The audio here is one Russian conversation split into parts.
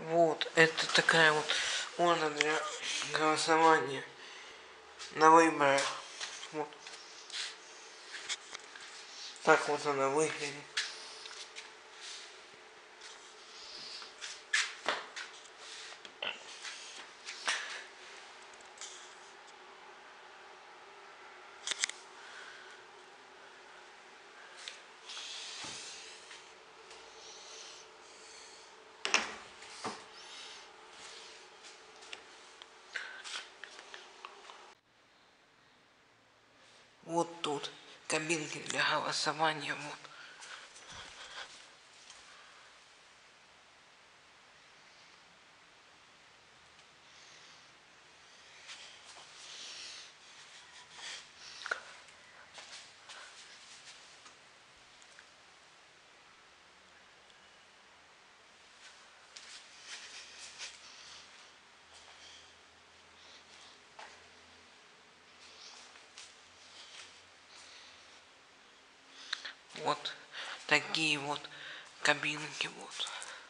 Вот, это такая вот урна для голосования на выборах. Вот. Так вот она выглядит. Вот тут кабинки для голосования. Вот. Вот такие вот кабинки вот.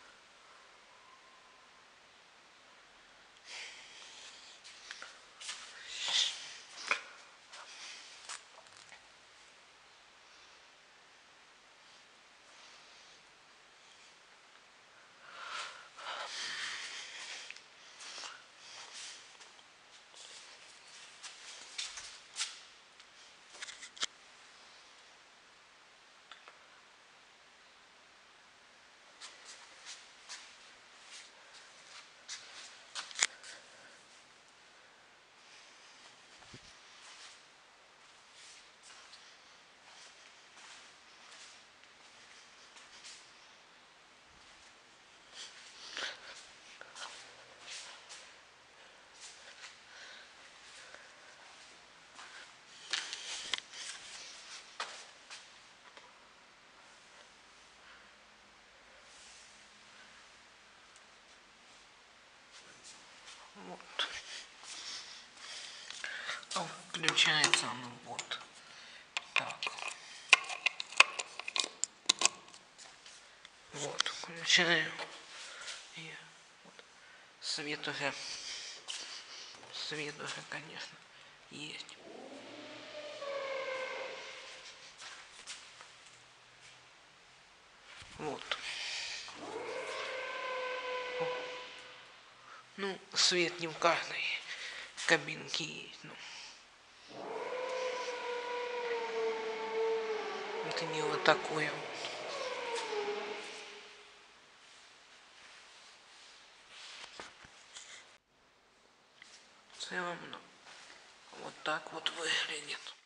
Вот. Включается оно вот так. Вот, включаем. И вот. Свет уже, конечно, есть. Вот. Ну, свет не в каждой кабинке есть. Ну. Это не вот такое вот. В целом, ну, вот так вот выглядит.